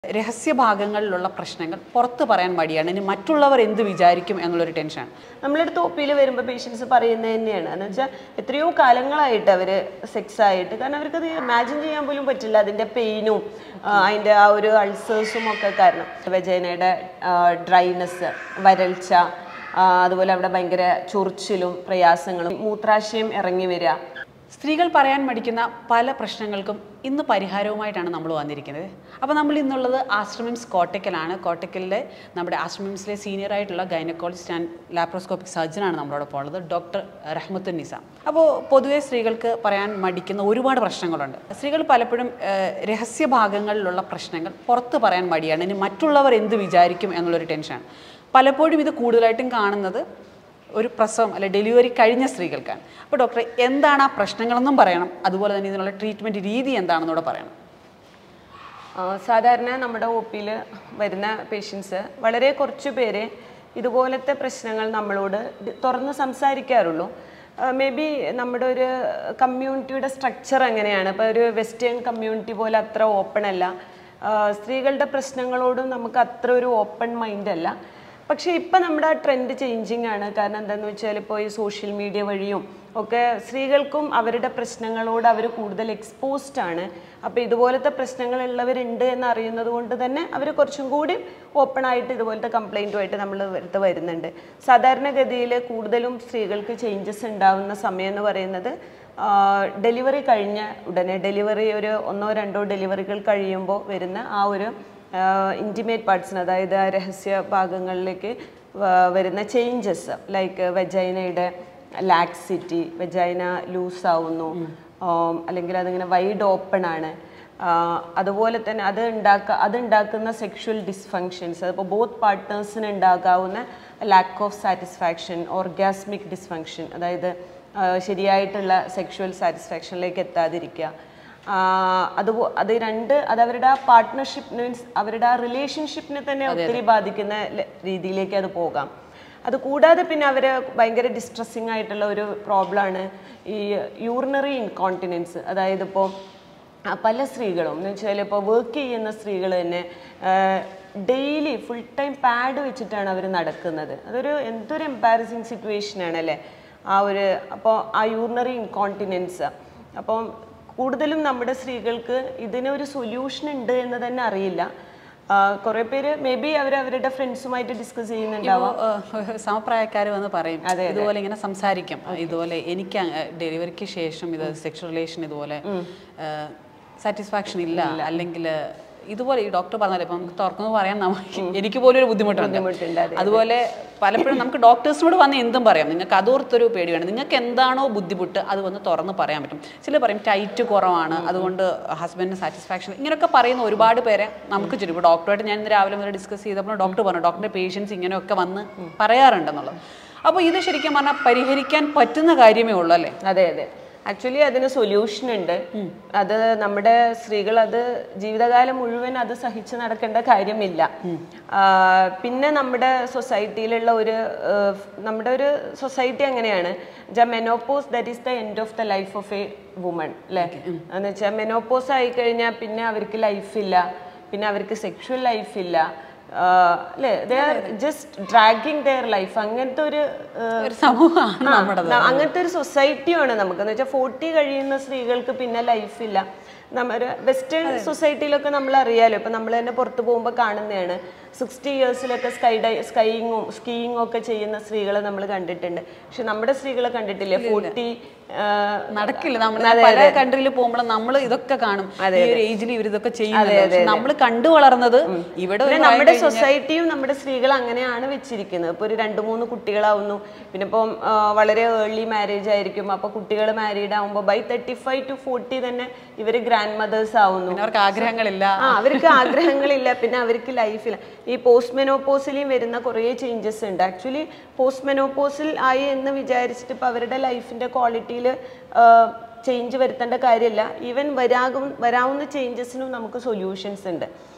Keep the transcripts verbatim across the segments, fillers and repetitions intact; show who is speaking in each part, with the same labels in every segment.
Speaker 1: രഹസ്യഭാഗങ്ങളിലുള്ള പ്രശ്നങ്ങൾ പുറത്ത് പറയാൻ മടിയാണ്. ഇനി മറ്റുള്ളവർ എന്ത് വിചാരിക്കും എന്നുള്ളൊരു ടെൻഷനാണ്.
Speaker 2: നമ്മളൊരു തോപ്പിയിൽ വരുമ്പോൾ പേഷ്യൻസ് പറയുന്നത് തന്നെയാണ്. എന്ന് വെച്ചാൽ എത്രയോ കാലങ്ങളായിട്ട് അവർ സെക്സ് ആയിട്ട്, കാരണം അവർക്കത് ഇമാജിൻ ചെയ്യാൻ പോലും പറ്റില്ല അതിൻ്റെ പെയിനും അതിൻ്റെ ആ ഒരു അൾസേഴ്സും ഒക്കെ കാരണം. വെജൈനയുടെ ഡ്രൈനെസ്, വരൾച്ച, അതുപോലെ അവിടെ ഭയങ്കര ചൊറിച്ചിലും പ്രയാസങ്ങളും, മൂത്രാശയം ഇറങ്ങി വരിക.
Speaker 1: സ്ത്രീകൾ പറയാൻ മടിക്കുന്ന പല പ്രശ്നങ്ങൾക്കും ഇന്ന് പരിഹാരവുമായിട്ടാണ് നമ്മൾ വന്നിരിക്കുന്നത്. അപ്പോൾ നമ്മൾ ഇന്നുള്ളത് ആശ്രമിംസ് കോട്ടക്കലാണ്. കോട്ടക്കലിലെ നമ്മുടെ ആശ്രമിംസിലെ സീനിയർ ആയിട്ടുള്ള ഗൈനക്കോളജിസ്റ്റ് ആൻഡ് ലാപ്രോസ്കോപ്പിക് സർജനാണ് നമ്മളോടൊപ്പം ഉള്ളത്, ഡോക്ടർ റഹ്മത്തുന്നിസ. അപ്പോൾ പൊതുവെ സ്ത്രീകൾക്ക് പറയാൻ മടിക്കുന്ന ഒരുപാട് പ്രശ്നങ്ങളുണ്ട്. സ്ത്രീകൾ പലപ്പോഴും രഹസ്യഭാഗങ്ങളിലുള്ള പ്രശ്നങ്ങൾ പുറത്ത് പറയാൻ മടിയാണ്. ഇനി മറ്റുള്ളവർ എന്ത് വിചാരിക്കും എന്നുള്ളൊരു ടെൻഷനാണ്. പലപ്പോഴും ഇത് കൂടുതലായിട്ടും കാണുന്നത് ഒരു പ്രസവം അല്ലെ ഡെലിവറി കഴിഞ്ഞ സ്ത്രീകൾക്കാണ്. അപ്പോൾ ഡോക്ടറെ, എന്താണ് ആ പ്രശ്നങ്ങളെന്നും പറയണം, അതുപോലെ തന്നെ ഇതിനുള്ള ട്രീറ്റ്മെൻറ്റ് രീതി എന്താണെന്നൂടെ പറയണം.
Speaker 2: സാധാരണ നമ്മുടെ ഒ പിയിൽ വരുന്ന പേഷ്യൻസ് വളരെ കുറച്ച് പേര് ഇതുപോലത്തെ പ്രശ്നങ്ങൾ നമ്മളോട് തുറന്ന് സംസാരിക്കാറുള്ളൂ. മേ ബി നമ്മുടെ ഒരു കമ്മ്യൂണിറ്റിയുടെ സ്ട്രക്ചർ എങ്ങനെയാണ്, ഇപ്പോൾ ഒരു വെസ്റ്റേൺ കമ്മ്യൂണിറ്റി പോലെ അത്ര ഓപ്പൺ അല്ല. സ്ത്രീകളുടെ പ്രശ്നങ്ങളോടും നമുക്ക് അത്ര ഒരു ഓപ്പൺ മൈൻഡ് അല്ല. പക്ഷേ ഇപ്പം നമ്മുടെ ആ ട്രെൻഡ് ചേഞ്ചിങ് ആണ്. കാരണം എന്താണെന്ന് വെച്ചാൽ ഇപ്പോൾ ഈ സോഷ്യൽ മീഡിയ വഴിയും ഒക്കെ സ്ത്രീകൾക്കും അവരുടെ പ്രശ്നങ്ങളോട് അവർ കൂടുതൽ എക്സ്പോസ്ഡ് ആണ്. അപ്പോൾ ഇതുപോലത്തെ പ്രശ്നങ്ങളുള്ളവരുണ്ട് എന്നറിയുന്നത് കൊണ്ട് തന്നെ അവർ കുറച്ചും കൂടി ഓപ്പൺ ആയിട്ട് ഇതുപോലത്തെ കംപ്ലൈൻറ്റുമായിട്ട് നമ്മൾ അടുത്ത് വരുന്നുണ്ട്. സാധാരണഗതിയിൽ കൂടുതലും സ്ത്രീകൾക്ക് ചേഞ്ചസ് ഉണ്ടാകുന്ന സമയം എന്ന് പറയുന്നത് ഡെലിവറി കഴിഞ്ഞ ഉടനെ, ഡെലിവറി ഒരു ഒന്നോ രണ്ടോ ഡെലിവറികൾ കഴിയുമ്പോൾ വരുന്ന ആ ഒരു ഇൻറ്റിമേറ്റ് പാർട്സിന്, അതായത് ആ രഹസ്യ ഭാഗങ്ങളിലേക്ക് വരുന്ന ചേഞ്ചസ്, ലൈക്ക് വെജൈനയുടെ ലാക്സിറ്റി, വെജൈന ലൂസാവുന്നു, അല്ലെങ്കിൽ അതിങ്ങനെ വൈഡ് ഓപ്പൺ ആണ്. അതുപോലെ തന്നെ അത് ഉണ്ടാക്കുക അതുണ്ടാക്കുന്ന സെക്ഷുവൽ ഡിസ്ഫങ്ഷൻസ്, അതിപ്പോൾ ബോത്ത് പാർട്ട്നേഴ്സിന് ഉണ്ടാകാവുന്ന lack of satisfaction, orgasmic dysfunction, അതായത് ശരിയായിട്ടുള്ള സെക്ഷുവൽ സാറ്റിസ്ഫാക്ഷനിലേക്ക് എത്താതിരിക്കുക. അതുപോ അത് രണ്ട് അത് അവരുടെ ആ പാർട്ട്ണർഷിപ്പ് മീൻസ് അവരുടെ ആ റിലേഷൻഷിപ്പിനെ തന്നെ ഒത്തിരി ബാധിക്കുന്ന രീതിയിലേക്ക് അത് പോകാം. അത് കൂടാതെ പിന്നെ അവർ ഭയങ്കര ഡിസ്ട്രെസ്സിങ് ആയിട്ടുള്ള ഒരു പ്രോബ്ലമാണ് ഈ യൂറിനറി ഇൻകോണ്ടിനൻസ്. അതായത് ഇപ്പോൾ പല സ്ത്രീകളും എന്ന് വെച്ചാൽ ഇപ്പോൾ വർക്ക് ചെയ്യുന്ന സ്ത്രീകൾ തന്നെ ഡെയിലി ഫുൾ ടൈം പാഡ് വെച്ചിട്ടാണ് അവർ നടക്കുന്നത്. അതൊരു എന്തൊരു എംബാരസിങ് സിറ്റുവേഷനാണ് അല്ലേ ആ ഒരു. അപ്പോൾ ആ യൂറിനറി ഇൻകോണ്ടിനൻസ്, അപ്പം കൂടുതലും നമ്മുടെ സ്ത്രീകൾക്ക് ഇതിനൊരു സൊല്യൂഷൻ ഉണ്ട് എന്ന് തന്നെ അറിയില്ല. കുറെ പേര് മേ ബി അവർ അവരുടെ ഫ്രണ്ട്സുമായിട്ട് ഡിസ്കസ് ചെയ്യുന്നുണ്ടാവും.
Speaker 1: സമപ്രായക്കാർ വന്ന് പറയും ഇതുപോലെ ഇങ്ങനെ സംസാരിക്കും, ഇതുപോലെ എനിക്ക് ഡെലിവറിക്ക് ശേഷം ഇത് സെക്ഷൽ റിലേഷൻ ഇതുപോലെ സാറ്റിസ്ഫാക്ഷൻ ഇല്ല, അല്ലെങ്കിൽ ഇതുപോലെ ഈ ഡോക്ടർ പറഞ്ഞാൽ ഇപ്പം നമുക്ക് തുറക്കുന്നത് പറയാൻ നമുക്ക് എനിക്ക് പോലും ഒരു ബുദ്ധിമുട്ടുണ്ട്. അതുപോലെ പലപ്പോഴും നമുക്ക് ഡോക്ടേഴ്സിനോട് വന്ന് എന്തും പറയാം, നിങ്ങൾക്ക് അതോർത്തൊരു പേടി വേണം, നിങ്ങൾക്ക് എന്താണോ ബുദ്ധിമുട്ട് അത് വന്ന് തുറന്ന് പറയാൻ പറ്റും. ചില പറയും ടൈറ്റ് കുറവാണ്, അതുകൊണ്ട് ഹസ്ബൻഡിന് സാറ്റിസ്ഫാക്ഷൻ, ഇങ്ങനെയൊക്കെ പറയുന്ന ഒരുപാട് പേരെ നമുക്ക് ചുറ്റും. ഇപ്പോൾ ഡോക്ടറായിട്ട് ഞാൻ ഇന്ന് രാവിലെ മുതൽ ഡിസ്കസ് ചെയ്തപ്പോൾ ഡോക്ടർ പറഞ്ഞു ഡോക്ടറിൻ്റെ പേഷ്യൻസ് ഇങ്ങനെയൊക്കെ വന്ന് പറയാറുണ്ടെന്നുള്ളത്. അപ്പോൾ ഇത് ശരിക്കും പറഞ്ഞാൽ പരിഹരിക്കാൻ പറ്റുന്ന കാര്യമേ ഉള്ളൂ അല്ലേ?
Speaker 2: അതെ അതെ, ആക്ച്വലി അതിന് സൊല്യൂഷൻ ഉണ്ട്. അത് നമ്മുടെ സ്ത്രീകൾ അത് ജീവിതകാലം മുഴുവൻ അത് സഹിച്ച് നടക്കേണ്ട കാര്യമില്ല. പിന്നെ നമ്മുടെ സൊസൈറ്റിയിലുള്ള ഒരു നമ്മുടെ ഒരു സൊസൈറ്റി അങ്ങനെയാണ്, menopause that is the end of the life of a woman അല്ലേ. എന്ന് വെച്ചാൽ മെനോപോസ് ആയി കഴിഞ്ഞാൽ പിന്നെ അവർക്ക് ലൈഫില്ല, പിന്നെ അവർക്ക് സെക്ഷുവൽ ലൈഫില്ല അല്ലേ, they are just dragging their life. അങ്ങനത്തെ ഒരു
Speaker 1: സമൂഹമാണ്,
Speaker 2: അങ്ങനത്തെ ഒരു സൊസൈറ്റിയാണ് നമുക്ക്. എന്ന് വെച്ചാൽ ഫോർട്ടി കഴിയുന്ന സ്ത്രീകൾക്ക് പിന്നെ ലൈഫില്ല. നമ്മുടെ വെസ്റ്റേൺ സൊസൈറ്റിയിലൊക്കെ നമ്മൾ അറിയാലോ, ഇപ്പം നമ്മൾ തന്നെ പുറത്ത് പോകുമ്പോൾ കാണുന്നതാണ്, സിക്സ്റ്റി ഇയേഴ്സിലൊക്കെ സ്കൈ ഡൈ സ്കൈയിങ്ങും സ്കീയിങ്ങും ഒക്കെ ചെയ്യുന്ന സ്ത്രീകളെ നമ്മൾ കണ്ടിട്ടുണ്ട്. പക്ഷെ നമ്മുടെ സ്ത്രീകളെ കണ്ടിട്ടില്ലേ, ഫോർട്ടി
Speaker 1: നടക്കില്ല. നമ്മൾ പല കൺട്രിയിൽ പോകുമ്പോൾ നമ്മൾ ഇതൊക്കെ കാണും, ഈ ഒരു ഏജിൽ ഇവർ ഇതൊക്കെ ചെയ്യുന്നത്. നമ്മൾ കണ്ടു വളർന്നത് ഇവിടെ.
Speaker 2: നമ്മുടെ സൊസൈറ്റിയും നമ്മുടെ സ്ത്രീകൾ അങ്ങനെയാണ് വെച്ചിരിക്കുന്നത്. ഇപ്പോൾ ഒരു രണ്ട് മൂന്ന് കുട്ടികളാവുന്നു, പിന്നെ ഇപ്പം വളരെ ഏർലി മാരേജ് ആയിരിക്കും. അപ്പോൾ കുട്ടികൾ മാരീഡ് ആവുമ്പോൾ by thirty five to forty തന്നെ ഇവർ ഗ്രാൻഡ് മദേഴ്സ് ആവുന്നു.
Speaker 1: അവർക്ക് ആഗ്രഹങ്ങളില്ല
Speaker 2: ആ അവർക്ക് ആഗ്രഹങ്ങളില്ല പിന്നെ അവർക്ക് ലൈഫില്ല. ഈ പോസ്റ്റ് മെനോപോസിലും വരുന്ന കുറേ ചേഞ്ചസ് ഉണ്ട്. ആക്ച്വലി പോസ്റ്റ് മെനോപോസിൽ ആയി എന്ന് വിചാരിച്ചിട്ട് ഇപ്പം അവരുടെ ലൈഫിൻ്റെ ക്വാളിറ്റിയിൽ ചേഞ്ച് വരുത്തേണ്ട കാര്യമില്ല. ഈവൻ വരാകും വരാവുന്ന ചേഞ്ചസിനും നമുക്ക് സൊല്യൂഷൻസ് ഉണ്ട്.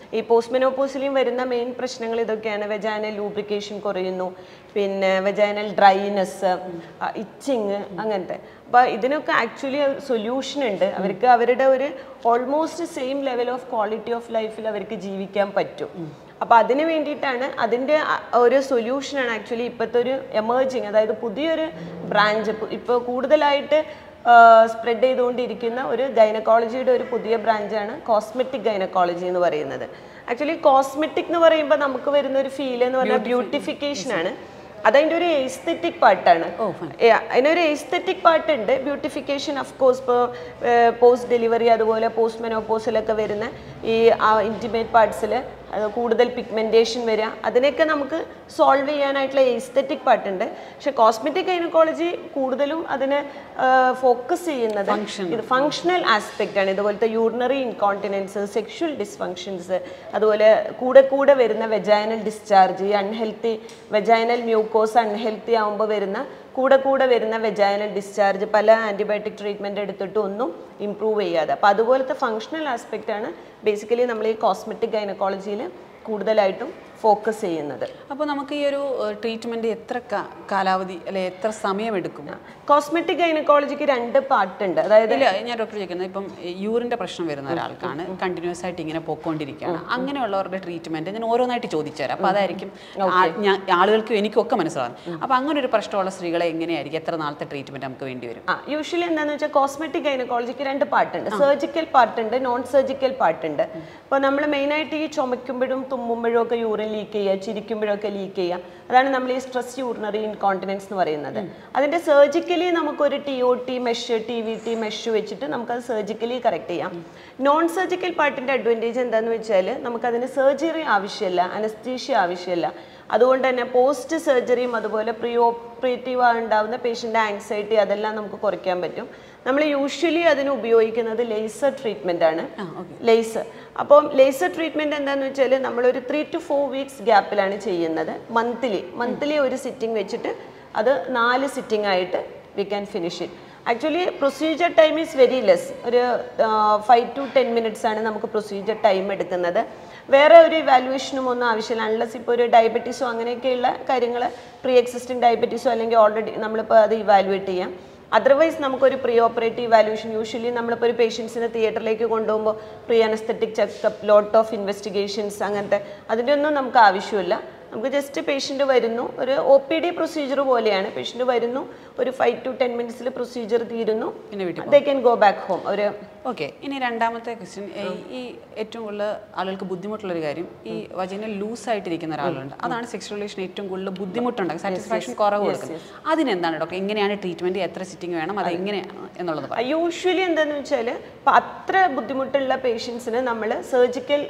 Speaker 2: ഈ പോസ്റ്റ് മെനോപോസിലും വരുന്ന മെയിൻ പ്രശ്നങ്ങൾ ഇതൊക്കെയാണ്. വെജൈനൽ ലൂബ്രിക്കേഷൻ കുറയുന്നു, പിന്നെ വെജൈനൽ ഡ്രൈനെസ്, ഇച്ചിങ്, അങ്ങനത്തെ. അപ്പോൾ ഇതിനൊക്കെ ആക്ച്വലി സൊല്യൂഷൻ ഉണ്ട്. അവർക്ക് അവരുടെ ഒരു almost same level of quality of ലൈഫിൽ അവർക്ക് ജീവിക്കാൻ പറ്റും. അപ്പോൾ അതിന് വേണ്ടിയിട്ടാണ്, അതിൻ്റെ ഒരു സൊല്യൂഷനാണ് ആക്ച്വലി ഇപ്പോഴത്തെ ഒരു എമേർജിങ്, അതായത് പുതിയൊരു ബ്രാഞ്ച് ഇപ്പോൾ കൂടുതലായിട്ട് സ്പ്രെഡ് ചെയ്തുകൊണ്ടിരിക്കുന്ന ഒരു ഗൈനക്കോളജിയുടെ ഒരു പുതിയ ബ്രാഞ്ചാണ് കോസ്മെറ്റിക് ഗൈനക്കോളജി എന്ന് പറയുന്നത്. ആക്ച്വലി കോസ്മെറ്റിക് എന്ന് പറയുമ്പോൾ നമുക്ക് വരുന്ന ഒരു ഫീൽ എന്ന് പറഞ്ഞാൽ ബ്യൂട്ടിഫിക്കേഷൻ ആണ്. അതതിൻ്റെ ഒരു എസ്തെറ്റിക് പാർട്ടാണ്. അതിനൊരു എസ്തെറ്റിക് പാർട്ട് ഉണ്ട്. ബ്യൂട്ടിഫിക്കേഷൻ ഓഫ് കോഴ്സ് ഇപ്പോൾ പോസ്റ്റ് ഡെലിവറി അതുപോലെ പോസ്റ്റ് മെനോപോസിലൊക്കെ വരുന്ന ഈ ഇൻറ്റിമേറ്റ് പാർട്സിൽ കൂടുതൽ പിഗ്മെൻറ്റേഷൻ വരിക, അതിനെയൊക്കെ നമുക്ക് സോൾവ് ചെയ്യാനായിട്ടുള്ള എസ്തെറ്റിക് പാർട്ട് ഉണ്ട്. പക്ഷെ കോസ്മെറ്റിക് ഗൈനക്കോളജി കൂടുതലും അതിന് ഫോക്കസ് ചെയ്യുന്നത് ഇത് ഫങ്ഷണൽ ആസ്പെക്റ്റ് ആണ്. ഇതുപോലത്തെ യൂറിനറി ഇൻകോണ്ടിനൻസ്, സെക്ഷൽ ഡിസ്ഫങ്ഷൻസ്, അതുപോലെ കൂടെ കൂടെ വരുന്ന vaginal discharge, unhealthy vaginal mucosa unhealthy ആകുമ്പോൾ വരുന്ന കൂടെ കൂടെ വരുന്ന വെജൈനൽ ഡിസ്ചാർജ്, പല ആൻറ്റിബയോട്ടിക് ട്രീറ്റ്മെൻറ്റ് എടുത്തിട്ട് ഒന്നും ഇമ്പ്രൂവ് ചെയ്യാതെ. അപ്പോൾ അതുപോലത്തെ ഫങ്ഷണൽ ആസ്പെക്റ്റ് ആണ് ബേസിക്കലി നമ്മൾ ഈ കോസ്മെറ്റിക് ഗൈനക്കോളജിയിൽ കൂടുതലായിട്ടും ഫോക്കസ് ചെയ്യുന്നത്.
Speaker 1: അപ്പോൾ നമുക്ക് ഈ ഒരു ട്രീറ്റ്മെൻറ്റ് എത്ര കാലാവധി അല്ലെ എത്ര സമയമെടുക്കും?
Speaker 2: കോസ്മെറ്റിക് ഗൈനക്കോളജിക്ക് രണ്ട് പാർട്ടുണ്ട്. അതായത്
Speaker 1: ഞാൻ ഡോക്ടർ ചോദിക്കുന്നത്, ഇപ്പം യൂറിൻ്റെ പ്രശ്നം വരുന്ന ഒരാൾക്കാണ്, കണ്ടിന്യൂസ് ആയിട്ട് ഇങ്ങനെ പോയിക്കൊണ്ടിരിക്കുകയാണ്, അങ്ങനെയുള്ളവരുടെ ട്രീറ്റ്മെൻറ്റ് ഞാൻ ഓരോന്നായിട്ട് ചോദിച്ചു തരാം. അപ്പോൾ അതായിരിക്കും ആളുകൾക്കും എനിക്കൊക്കെ മനസ്സിലാകും. അപ്പോൾ അങ്ങനെ ഒരു പ്രശ്നമുള്ള സ്ത്രീകളെ എങ്ങനെയായിരിക്കും, എത്ര നാളത്തെ ട്രീറ്റ്മെൻറ്റ് നമുക്ക് വേണ്ടി വരും?
Speaker 2: ആ യൂഷ്വലി എന്താണെന്ന് വെച്ചാൽ കോസ്മെറ്റിക് ഗൈനക്കോളജിക്ക് രണ്ട് പാർട്ടുണ്ട്. സർജിക്കൽ പാർട്ടുണ്ട്, നോൺ സർജിക്കൽ പാർട്ടുണ്ട്. അപ്പോൾ നമ്മൾ മെയിനായിട്ട് ഈ ചുമയ്ക്കുമ്പോഴും തുമ്മുമ്പോഴും ഒക്കെ യൂറിൻ ലീക്ക് ചെയ്യുക, ചിരിക്കുമ്പോഴൊക്കെ ലീക്ക് ചെയ്യുക, അതാണ് നമ്മൾ ഈ സ്ട്രെസ് യൂറിനറി ഇൻകോണ്ടിനൻസ് എന്ന് പറയുന്നത്. അതിൻ്റെ സർജിക്കലി നമുക്കൊരു T O T mesh, T V T mesh വെച്ചിട്ട് നമുക്കത് സർജിക്കലി കറക്റ്റ് ചെയ്യാം. നോൺ സർജിക്കൽ പാർട്ടിൻ്റെ അഡ്വാൻറ്റേജ് എന്താണെന്ന് വെച്ചാൽ നമുക്കതിന് സർജറി ആവശ്യമില്ല, അനസ്തീഷ്യ ആവശ്യമില്ല. അതുകൊണ്ട് തന്നെ പോസ്റ്റ് സർജറിയും അതുപോലെ പ്രീ ഓപ്പറേറ്റീവ് ഉണ്ടാകുന്ന പേഷ്യൻ്റെ ആങ്സൈറ്റി അതെല്ലാം നമുക്ക് കുറയ്ക്കാൻ പറ്റും. നമ്മൾ യൂഷ്വലി അതിന് ഉപയോഗിക്കുന്നത് ലേസർ ട്രീറ്റ്മെൻ്റ് ആണ്. ലേസർ അപ്പം ലേസർ ട്രീറ്റ്മെൻറ്റ് എന്താണെന്ന് വെച്ചാൽ നമ്മളൊരു ത്രീ ടു ഫോർ വീക്സ് ഗ്യാപ്പിലാണ് ചെയ്യുന്നത്. മന്ത്ലി മന്ത്ലി ഒരു സിറ്റിംഗ് വെച്ചിട്ട് അത് നാല് സിറ്റിംഗ് ആയിട്ട് we can finish it. Actually procedure time is very less. ഒരു ഫൈവ് ടു ടെൻ മിനിറ്റ്സ് ആണ് നമുക്ക് പ്രൊസീജിയർ ടൈം എടുക്കുന്നത്. വേറെ ഒരു ഇവാലുവേഷനും ഒന്നും ആവശ്യമില്ല. അൺലെസ് ഇപ്പോൾ ഒരു ഡയബറ്റീസോ അങ്ങനെയൊക്കെയുള്ള കാര്യങ്ങൾ, പ്രീ എക്സിസ്റ്റിംഗ് ഡയബറ്റീസോ അല്ലെങ്കിൽ ഓൾറെഡി നമ്മളിപ്പോൾ അത് ഇവാലുവേറ്റ് ചെയ്യാം. അതർവൈസ് നമുക്കൊരു പ്രീ ഓപ്പറേറ്റീവ് ഇവാലുവേഷൻ, യൂഷ്വലി നമ്മളിപ്പോൾ ഒരു പേഷ്യൻസിനെ തിയേറ്ററിലേക്ക് കൊണ്ടുപോകുമ്പോൾ pre anaesthetic checkup, lot of investigations, അങ്ങനത്തെ അതിൻ്റെ ഒന്നും നമുക്ക് ആവശ്യമില്ല. നമുക്ക് ജസ്റ്റ് പേഷ്യൻ്റ് വരുന്നു, ഒരു ഒ പി ഡി പ്രൊസീജിയർ പോലെയാണ്. പേഷ്യൻ്റ് വരുന്നു, ഒരു ഫൈവ് ടു ടെൻ മിനിറ്റ്സിൽ പ്രൊസീജിയർ തീരുന്നു, they can go back home. ഒരു
Speaker 1: ഓക്കെ. ഇനി രണ്ടാമത്തെ ക്വസ്റ്റ്യൻ, ഈ ഏറ്റവും കൂടുതൽ ആളുകൾക്ക് ബുദ്ധിമുട്ടുള്ളൊരു കാര്യം, ഈ വജൈന ലൂസായിട്ടിരിക്കുന്ന ഒരാളുണ്ട്, അതാണ് സെക്സ് റിലേഷൻ ഏറ്റവും കൂടുതൽ ബുദ്ധിമുട്ടുണ്ട്, സാറ്റിസ്ഫാക്ഷൻ കുറവ് കൊടുക്കുന്നത്. അതിനെന്താണ് ഡോക്ടർ, എങ്ങനെയാണ് ട്രീറ്റ്മെൻറ്റ്, എത്ര സിറ്റിംഗ് വേണം, അത് എങ്ങനെയാണ് എന്നുള്ളത്?
Speaker 2: യൂഷ്വലി എന്താണെന്ന് വെച്ചാൽ ഇപ്പം അത്ര ബുദ്ധിമുട്ടുള്ള പേഷ്യൻസിന് നമ്മൾ സർജിക്കൽ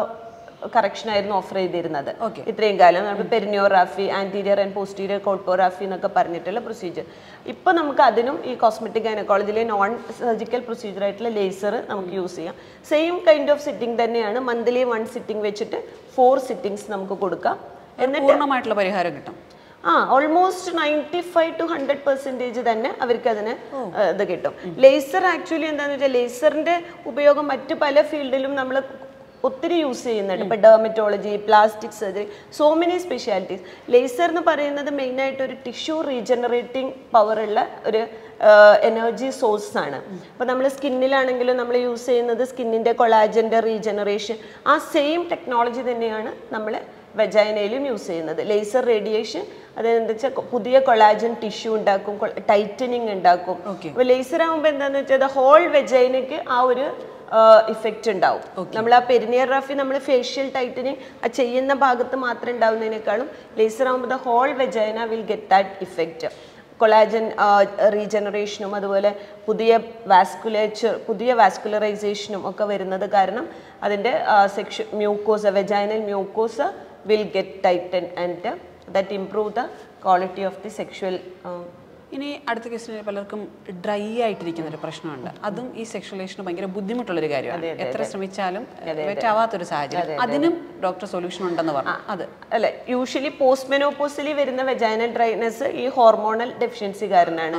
Speaker 2: കറക്ഷൻ ആയിരുന്നു ഓഫർ ചെയ്തിരുന്നത് ഇത്രയും കാലം. നമ്മൾ perineorrhaphy, anterior and posterior colporrhaphy എന്നൊക്കെ പറഞ്ഞിട്ടുള്ള പ്രൊസീജിയർ. ഇപ്പം നമുക്ക് അതിനും ഈ കോസ്മെറ്റിക് ഗൈനക്കോളജിയിലെ നോൺ സർജിക്കൽ പ്രൊസീജിയർ ആയിട്ടുള്ള ലേസർ നമുക്ക് യൂസ് ചെയ്യാം. സെയിം കൈൻഡ് ഓഫ് സിറ്റിംഗ് തന്നെയാണ്. മന്ത്ലി വൺ സിറ്റിംഗ് വെച്ചിട്ട് ഫോർ സിറ്റിംഗ്സ് നമുക്ക് കൊടുക്കാം. എന്നിട്ട്
Speaker 1: പൂർണ്ണമായിട്ടുള്ള പരിഹാരം കിട്ടും.
Speaker 2: ആ almost ninety five to hundred percentage തന്നെ അവർക്ക് അതിന് ഇത് കിട്ടും. ലേസർ ആക്ച്വലി എന്താണെന്ന് വെച്ചാൽ ലേസറിൻ്റെ ഉപയോഗം മറ്റു പല ഫീൽഡിലും നമ്മൾ ഒത്തിരി യൂസ് ചെയ്യുന്നുണ്ട്. ഇപ്പോൾ dermatology, plastic surgery, so many specialities. Laser എന്ന് പറയുന്നത് മെയിനായിട്ട് ഒരു ടിഷ്യൂ റീജനറേറ്റിംഗ് പവറുള്ള ഒരു എനർജി സോഴ്സ് ആണ്. അപ്പോൾ നമ്മൾ സ്കിന്നിലാണെങ്കിലും നമ്മൾ യൂസ് ചെയ്യുന്നത് സ്കിന്നിൻ്റെ കൊളാജൻ്റെ റീജനറേഷൻ, ആ സെയിം ടെക്നോളജി തന്നെയാണ് നമ്മൾ വെജൈനയിലും യൂസ് ചെയ്യുന്നത്. ലേസർ റേഡിയേഷൻ അതെന്താ വെച്ചാൽ പുതിയ കൊളാജൻ ടിഷ്യൂ ഉണ്ടാക്കും, ടൈറ്റനിങ് ഉണ്ടാക്കും. അപ്പോൾ ലേസർ ആകുമ്പോൾ എന്താണെന്ന് വെച്ചാൽ ഹോൾ വെജൈനയ്ക്ക് ആ ഒരു ഇഫക്റ്റ് ഉണ്ടാവും. നമ്മൾ ആ പെരിനിയോഗ്രാഫി നമ്മൾ ഫേഷ്യൽ ടൈറ്റനിങ് ആ ചെയ്യുന്ന ഭാഗത്ത് മാത്രം ഉണ്ടാവുന്നതിനേക്കാളും ലേസർ ആകുമ്പോൾ the whole vagina will get that effect. Collagen റീജനറേഷനും അതുപോലെ പുതിയ വാസ്കുലേച്ചർ, പുതിയ വാസ്കുലറൈസേഷനും ഒക്കെ വരുന്നത് കാരണം അതിൻ്റെ സെക്ഷ mucosa, vaginal mucosa will get tighten and that improve the quality of the sexual.
Speaker 1: ഇനി അടുത്ത കേസിന് പലർക്കും ഡ്രൈ ആയിട്ടിരിക്കുന്ന ഒരു പ്രശ്നമുണ്ട്. അതും ഈ സെക്സ് റിലേഷന് ഭയങ്കര ബുദ്ധിമുട്ടുള്ളൊരു കാര്യമാണ്. എത്ര ശ്രമിച്ചാലും പറ്റാവാത്തൊരു സാഹചര്യം. അതിനും ഡോക്ടർ സൊല്യൂഷൻ ഉണ്ടെന്ന് പറഞ്ഞു. അത്
Speaker 2: അല്ലെ യൂഷ്വലി പോസ്റ്റ് മെനോപോസിലി വരുന്ന വെജൈനൽ ഡ്രൈനെസ് ഈ ഹോർമോണൽ ഡെഫിഷ്യൻസി കാരണമാണ്.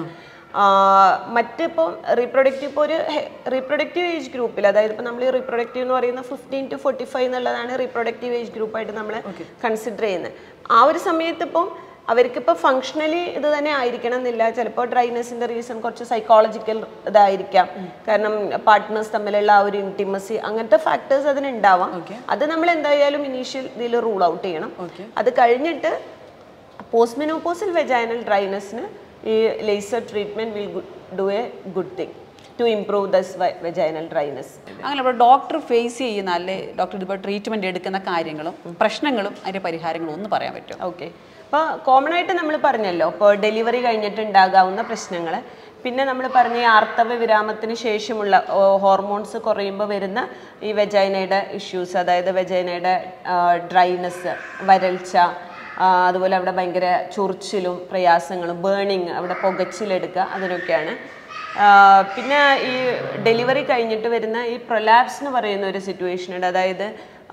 Speaker 2: മറ്റിപ്പോൾ റീപ്രൊഡക്റ്റീവ് ഇപ്പോൾ ഒരു റീപ്രൊഡക്റ്റീവ് ഏജ് ഗ്രൂപ്പിൽ, അതായത് ഇപ്പോൾ നമ്മൾ ഈ റീപ്രൊഡക്റ്റീവ് എന്ന് പറയുന്ന ഫിഫ്റ്റീൻ ടു ഫോർട്ടി ഫൈവ് എന്നുള്ളതാണ് റീപ്രൊഡക്റ്റീവ് ഏജ് ഗ്രൂപ്പായിട്ട് നമ്മൾ കൺസിഡർ ചെയ്യുന്നത്. ആ ഒരു സമയത്ത് ഇപ്പം അവർക്കിപ്പോൾ ഫങ്ഷണലി ഇത് തന്നെ ആയിരിക്കണം എന്നില്ല. ചിലപ്പോൾ ഡ്രൈനെസ്സിൻ്റെ റീസൺ കുറച്ച് സൈക്കോളജിക്കൽ ഇതായിരിക്കാം, കാരണം പാർട്ട്നേഴ്സ് തമ്മിലുള്ള ആ ഒരു ഇൻറ്റിമസി, അങ്ങനത്തെ ഫാക്ടേഴ്സ് അതിനുണ്ടാവാം. അത് നമ്മൾ എന്തായാലും ഇനീഷ്യൽ ഇതിൽ റൂൾ ഔട്ട് ചെയ്യണം. അത് കഴിഞ്ഞിട്ട് പോസ്റ്റ് മെനോപോസൽ വെജൈനൽ ഡ്രൈനെസ്സിന് ഈ laser treatment will do a good thing to improve those vaginal dryness.
Speaker 1: അങ്ങനെ ഇപ്പോൾ ഡോക്ടർ ഫേസ് ചെയ്യുന്ന അല്ലെ ഡോക്ടർ ഇപ്പോൾ ട്രീറ്റ്മെന്റ് എടുക്കുന്ന കാര്യങ്ങളും പ്രശ്നങ്ങളും അതിന്റെ പരിഹാരങ്ങളും ഒന്ന് പറയാൻ പറ്റും?
Speaker 2: ഓക്കെ, അപ്പോൾ കോമൺ ആയിട്ട് നമ്മൾ പറഞ്ഞല്ലോ, ഇപ്പോൾ ഡെലിവറി കഴിഞ്ഞിട്ട് ഉണ്ടാകാവുന്ന പ്രശ്നങ്ങൾ, പിന്നെ നമ്മൾ പറഞ്ഞ ഈ ആർത്തവ വിരാമത്തിന് ശേഷമുള്ള ഹോർമോൺസ് കുറയുമ്പോൾ വരുന്ന ഈ വെജൈനയുടെ ഇഷ്യൂസ്, അതായത് വെജൈനയുടെ ഡ്രൈനെസ്, വരൾച്ച, അതുപോലെ അവിടെ ഭയങ്കര ചൊറിച്ചിലും പ്രയാസങ്ങളും, ബേണിങ്, അവിടെ പുകച്ചിലെടുക്കുക, അതിനൊക്കെയാണ്. പിന്നെ ഈ ഡെലിവറി കഴിഞ്ഞിട്ട് വരുന്ന ഈ പ്രൊലാപ്സ് എന്ന് പറയുന്ന ഒരു സിറ്റുവേഷൻ ഉണ്ട്, അതായത്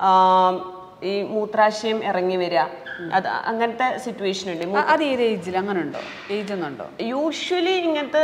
Speaker 2: ഈ മൂത്രാശയം ഇറങ്ങി വരിക, അത് അങ്ങനത്തെ സിറ്റുവേഷൻ ഉണ്ട്.
Speaker 1: അത് ഏത് ഏജിൽ അങ്ങനെ ഉണ്ടോ? ഏജ് ഒന്നുണ്ടോ?
Speaker 2: യൂഷ്വലി ഇങ്ങനത്തെ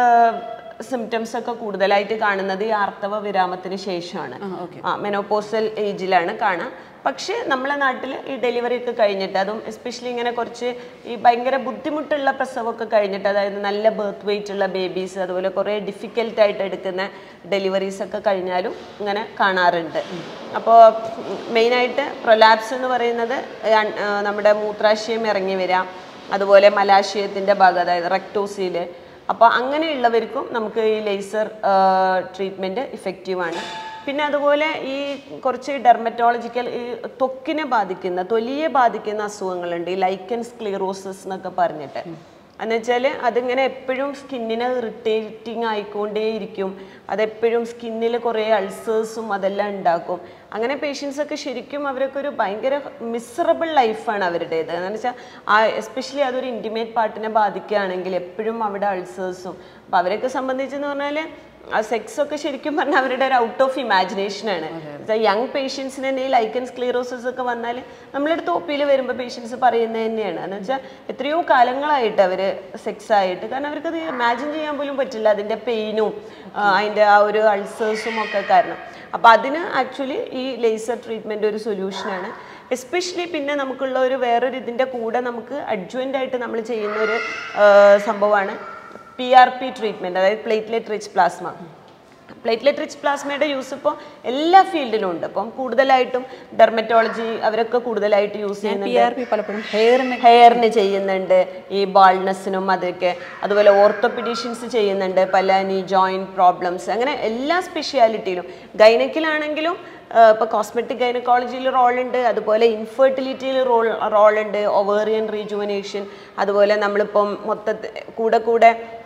Speaker 2: സിംറ്റംസ് ഒക്കെ കൂടുതലായിട്ട് കാണുന്നത് ഈ ആർത്തവ വിരാമത്തിന് ശേഷമാണ്, ആ മെനോപോസൽ ഏജിലാണ് കാണാം. പക്ഷേ നമ്മളെ നാട്ടിൽ ഈ ഡെലിവറി ഒക്കെ കഴിഞ്ഞിട്ട്, അതും എസ്പെഷ്യലി ഇങ്ങനെ കുറച്ച് ഈ ഭയങ്കര ബുദ്ധിമുട്ടുള്ള പ്രസവമൊക്കെ കഴിഞ്ഞിട്ട്, അതായത് നല്ല ബർത്ത് വെയിറ്റ് ഉള്ള ബേബീസ്, അതുപോലെ കുറേ ഡിഫിക്കൽട്ടായിട്ട് എടുക്കുന്ന ഡെലിവറീസ് ഒക്കെ കഴിഞ്ഞാലും ഇങ്ങനെ കാണാറുണ്ട്. അപ്പോൾ മെയിനായിട്ട് പ്രൊലാപ്സ് എന്ന് പറയുന്നത് നമ്മുടെ മൂത്രാശയം ഇറങ്ങി വരാം, അതുപോലെ മലാശയത്തിൻ്റെ ഭാഗം, അതായത് റെക്ടോസിൽ. അപ്പോൾ അങ്ങനെയുള്ളവർക്കും നമുക്ക് ഈ ലേസർ ട്രീറ്റ്മെൻറ്റ് ഇഫക്റ്റീവാണ്. പിന്നെ അതുപോലെ ഈ കുറച്ച് ഡെർമറ്റോളജിക്കൽ ഈ ത്വക്കിനെ ബാധിക്കുന്ന, തൊലിയെ ബാധിക്കുന്ന അസുഖങ്ങളുണ്ട്, ഈ ലൈക്കൻ സ്ക്ലീറോസിസ് എന്നൊക്കെ പറഞ്ഞിട്ട്. എന്ന് വെച്ചാൽ അതിങ്ങനെ എപ്പോഴും സ്കിന്നിനെ ഇറിറ്റേറ്റിംഗ് ആയിക്കൊണ്ടേയിരിക്കും, അതെപ്പോഴും സ്കിന്നിൽ കുറേ അൾസേഴ്സും അതെല്ലാം ഉണ്ടാക്കും. അങ്ങനെ പേഷ്യൻസൊക്കെ ശരിക്കും അവരൊക്കെ ഒരു ഭയങ്കര മിസറബിൾ ലൈഫാണ് അവരുടേത്. എന്ന് വെച്ചാൽ ആ എസ്പെഷ്യലി അതൊരു ഇൻറ്റിമേറ്റ് പാർട്ടിനെ ബാധിക്കുകയാണെങ്കിൽ എപ്പോഴും അവിടെ അൾസേഴ്സും. അപ്പോൾ അവരൊക്കെ സംബന്ധിച്ചെന്ന് പറഞ്ഞാൽ ആ സെക്സ് ഒക്കെ ശരിക്കും പറഞ്ഞാൽ അവരുടെ ഒരു ഔട്ട് ഓഫ് ഇമാജിനേഷനാണ്. യങ് പേഷ്യൻസിന് തന്നെ ഈ ലൈക്കൻ സ്ക്ലീറോസിസ് ഒക്കെ വന്നാൽ നമ്മളൊരു തോപ്പിയിൽ വരുമ്പോൾ പേഷ്യൻസ് പറയുന്നത് തന്നെയാണ്. എന്ന് വെച്ചാൽ എത്രയോ കാലങ്ങളായിട്ട് അവർ സെക്സ് ആയിട്ട്, കാരണം അവർക്കത് ഇമാജിൻ ചെയ്യാൻ പോലും പറ്റില്ല അതിൻ്റെ പെയിനും അതിൻ്റെ ആ ഒരു അൾസേഴ്സും ഒക്കെ കാരണം. അപ്പോൾ അതിന് ആക്ച്വലി ഈ ലേസർ ട്രീറ്റ്മെൻറ്റ് ഒരു സൊല്യൂഷനാണ്. എസ്പെഷ്യലി പിന്നെ നമുക്കുള്ള ഒരു വേറൊരു ഇതിൻ്റെ കൂടെ നമുക്ക് അഡ്ജുവൻ്റ് ആയിട്ട് നമ്മൾ ചെയ്യുന്ന ഒരു സംഭവമാണ് പി ആർ പി ട്രീറ്റ്മെൻറ്റ്, അതായത് platelet rich plasma. Platelet rich പ്ലാസ്മയുടെ യൂസ് ഇപ്പോൾ എല്ലാ ഫീൽഡിലും ഉണ്ട്. ഇപ്പം കൂടുതലായിട്ടും ഡെർമറ്റോളജി അവരൊക്കെ കൂടുതലായിട്ട് യൂസ് ചെയ്യുന്നുണ്ട്.
Speaker 1: പലപ്പോഴും ഹെയറിന്
Speaker 2: ഹെയറിന് ചെയ്യുന്നുണ്ട്, ഈ ബാൾനെസ്സിനും അതൊക്കെ. അതുപോലെ ഓർത്തോപീഡീഷ്യൻസ് ചെയ്യുന്നുണ്ട്, പല നീ ജോയിൻറ്റ് പ്രോബ്ലംസ്, അങ്ങനെ എല്ലാ സ്പെഷ്യാലിറ്റിയിലും. ഗൈനക്കിലാണെങ്കിലും ഇപ്പോൾ കോസ്മെറ്റിക് ഗൈനക്കോളജിയിൽ റോളുണ്ട്, അതുപോലെ ഇൻഫെർട്ടിലിറ്റിയിൽ റോൾ റോളുണ്ട്, ഒവേറിയൻ റീജുവനേഷൻ, അതുപോലെ നമ്മളിപ്പം മൊത്തത്തിൽ കൂടെ കൂടെ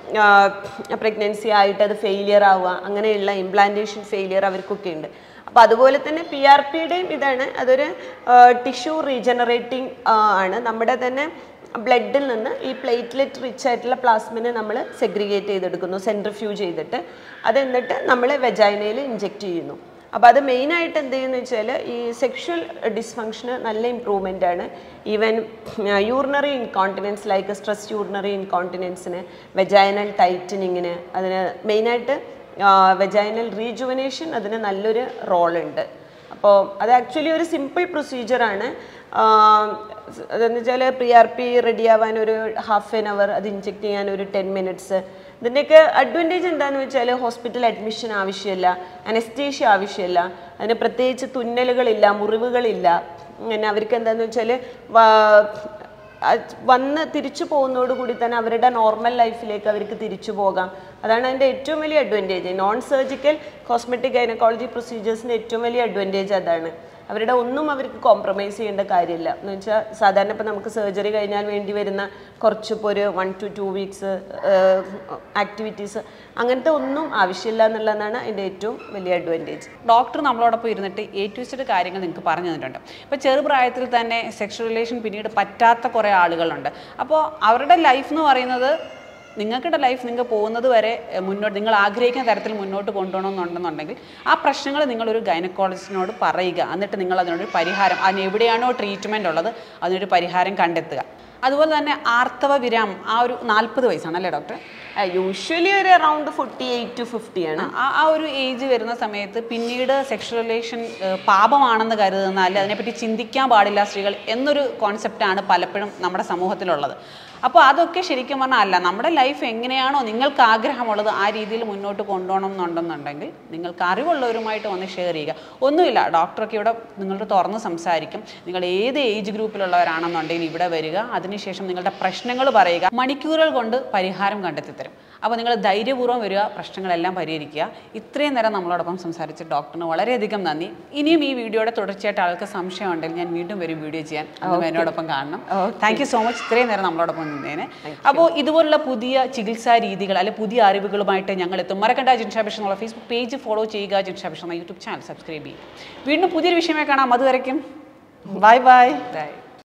Speaker 2: പ്രഗ്നൻസി ആയിട്ട് അത് ഫെയിലിയർ ആവുക, അങ്ങനെയുള്ള ഇംപ്ലാന്റേഷൻ ഫെയിലിയർ അവർക്കൊക്കെ ഉണ്ട്. അപ്പോൾ അതുപോലെ തന്നെ പി ആർ പിയുടെയും ഇതാണ്, അതൊരു ടിഷ്യൂ റീജനറേറ്റിംഗ് ആണ്. നമ്മുടെ തന്നെ ബ്ലഡിൽ നിന്ന് ഈ പ്ലേറ്റ്ലെറ്റ് റിച്ച് ആയിട്ടുള്ള പ്ലാസ്മിനെ നമ്മൾ സെഗ്രിഗേറ്റ് ചെയ്തെടുക്കുന്നു, സെൻട്രിഫ്യൂജ് ചെയ്തിട്ട്. അത് എന്നിട്ട് നമ്മൾ വെജൈനയിൽ ഇഞ്ചെക്റ്റ് ചെയ്യുന്നു. അപ്പോൾ അത് മെയിനായിട്ട് എന്ത് ചെയ്യുന്നു വെച്ചാൽ ഈ സെക്ഷൽ ഡിസ്ഫങ്ഷന് നല്ല ഇമ്പ്രൂവ്മെൻ്റ് ആണ്. Even urinary incontinence like stress urinary ഇൻകോണ്ടിനൻസിന്, വെജൈനൽ ടൈറ്റനിങ്ങിന്, അതിന് മെയിനായിട്ട് വെജൈനൽ റീജുവനേഷൻ അതിന് നല്ലൊരു റോളുണ്ട്. അപ്പോൾ അത് ആക്ച്വലി ഒരു സിമ്പിൾ പ്രൊസീജിയറാണ്. അതെന്ന് വെച്ചാൽ പി ആർ പി റെഡി ആവാൻ ഒരു ഹാഫ് ആൻ അവർ, അത് ഇഞ്ചെക്ട് ചെയ്യാൻ ഒരു ടെൻ മിനിറ്റ്സ്. ഇതിൻ്റെയൊക്കെ അഡ്വാൻറ്റേജ് എന്താണെന്ന് വെച്ചാൽ ഹോസ്പിറ്റൽ അഡ്മിഷൻ ആവശ്യമില്ല, അനസ്തേഷ്യ ആവശ്യമില്ല, അതിന് പ്രത്യേകിച്ച് തുന്നലുകളില്ല, മുറിവുകളില്ല. പിന്നെ അവർക്ക് എന്താണെന്ന് വെച്ചാൽ വന്ന് തിരിച്ചു പോകുന്നതോടുകൂടി തന്നെ അവരുടെ നോർമൽ ലൈഫിലേക്ക് അവർക്ക് തിരിച്ചു പോകാം. അതാണ് അതിൻ്റെ ഏറ്റവും വലിയ advantage. Non surgical cosmetic gynaecology പ്രൊസീജിയേഴ്സിൻ്റെ ഏറ്റവും വലിയ അഡ്വാൻറ്റേജ് അതാണ്. അവരുടെ ഒന്നും അവർക്ക് കോംപ്രമൈസ് ചെയ്യേണ്ട കാര്യമില്ല. എന്ന് വെച്ചാൽ സാധാരണ ഇപ്പോൾ നമുക്ക് സർജറി കഴിഞ്ഞാൽ വേണ്ടി വരുന്ന കുറച്ചിപ്പോൾ ഒരു one to two weeks activities അങ്ങനത്തെ ഒന്നും ആവശ്യമില്ല എന്നുള്ളതാണ് അതിൻ്റെ ഏറ്റവും വലിയ അഡ്വാൻറ്റേജ്.
Speaker 1: ഡോക്ടർ നമ്മളോടൊപ്പം ഇരുന്നിട്ട് എ ടു ഇസഡ് കാര്യങ്ങൾ നിങ്ങൾക്ക് പറഞ്ഞു തന്നിട്ടുണ്ട്. ഇപ്പോൾ ചെറുപ്രായത്തിൽ തന്നെ സെക്ഷൽ റിലേഷൻ പിന്നീട് പറ്റാത്ത കുറേ ആളുകളുണ്ട്. അപ്പോൾ അവരുടെ ലൈഫ് എന്ന് പറയുന്നത് നിങ്ങൾക്കുടെ ലൈഫ് നിങ്ങൾ പോകുന്നത് വരെ മുന്നോട്ട് നിങ്ങൾ ആഗ്രഹിക്കുന്ന തരത്തിൽ മുന്നോട്ട് കൊണ്ടുപോകണമെന്നുണ്ടെന്നുണ്ടെങ്കിൽ ആ പ്രശ്നങ്ങൾ നിങ്ങളൊരു ഗൈനക്കോളജിസ്റ്റിനോട് പറയുക. എന്നിട്ട് നിങ്ങൾ അതിനൊരു പരിഹാരം, അതിന് എവിടെയാണോ ട്രീറ്റ്മെൻറ്റ് ഉള്ളത് അതിനൊരു പരിഹാരം കണ്ടെത്തുക. അതുപോലെ തന്നെ ആർത്തവ വിരാമം ആ ഒരു നാൽപ്പത് വയസ്സാണ് അല്ലേ ഡോക്ടർ?
Speaker 2: യൂഷ്വലി ഒരു around forty eight to fifty ആണ്.
Speaker 1: ആ ഒരു ഏജ് വരുന്ന സമയത്ത് പിന്നീട് സെക്ഷൽ റിലേഷൻ പാപമാണെന്ന് കരുതുന്ന അല്ലെ അതിനെപ്പറ്റി ചിന്തിക്കാൻ പാടില്ല സ്ത്രീകൾ എന്നൊരു കോൺസെപ്റ്റാണ് പലപ്പോഴും നമ്മുടെ സമൂഹത്തിലുള്ളത്. അപ്പോൾ അതൊക്കെ ശരിക്കും പറഞ്ഞാൽ അല്ല, നമ്മുടെ ലൈഫ് എങ്ങനെയാണോ നിങ്ങൾക്ക് ആഗ്രഹമുള്ളത് ആ രീതിയിൽ മുന്നോട്ട് കൊണ്ടുപോകണം എന്നുണ്ടെന്നുണ്ടെങ്കിൽ നിങ്ങൾക്ക് അറിവുള്ളവരുമായിട്ട് വന്ന് ഷെയർ ചെയ്യുക. ഒന്നുമില്ല, ഡോക്ടറൊക്കെ ഇവിടെ നിങ്ങളുടെ തുറന്ന് സംസാരിക്കും. നിങ്ങൾ ഏത് ഏജ് ഗ്രൂപ്പിലുള്ളവരാണെന്നുണ്ടെങ്കിൽ ഇവിടെ വരിക, അതിനുശേഷം നിങ്ങളുടെ പ്രശ്നങ്ങൾ പറയുക, മണിക്കൂറുകൾ കൊണ്ട് പരിഹാരം കണ്ടെത്തി തരും. അപ്പോൾ നിങ്ങൾ ധൈര്യപൂർവ്വം വരിക, പ്രശ്നങ്ങളെല്ലാം പരിഹരിക്കുക. ഇത്രയും നേരം നമ്മളോടൊപ്പം സംസാരിച്ച ഡോക്ടറിന് വളരെയധികം നന്ദി. ഇനിയും ഈ വീഡിയോയുടെ തുടർച്ചയായിട്ട് ആൾക്ക് സംശയം ഉണ്ടെങ്കിൽ ഞാൻ വീണ്ടും വരും വീഡിയോ ചെയ്യാൻ, എന്നോടൊപ്പം കാണണം. താങ്ക് യു സോ മച്ച് ഇത്രയും നേരം നമ്മളോടൊപ്പം നിന്നേനെ. അപ്പോൾ ഇതുപോലുള്ള പുതിയ ചികിത്സാ രീതികൾ അല്ലെങ്കിൽ പുതിയ അറിവുകളുമായിട്ട് ഞങ്ങൾ എത്തും. മറക്കണ്ട ജിൻഷാ ബഷീർ എന്നുള്ള ഫേസ്ബുക്ക് പേജ് ഫോളോ ചെയ്യുക, ജിൻഷാ ബഷീർ എന്ന യൂട്യൂബ് ചാനൽ സബ്സ്ക്രൈബ് ചെയ്യുക. വീണ്ടും പുതിയൊരു വിഷയമായി കാണാം. അതുവരയ്ക്കും ബൈ ബൈ.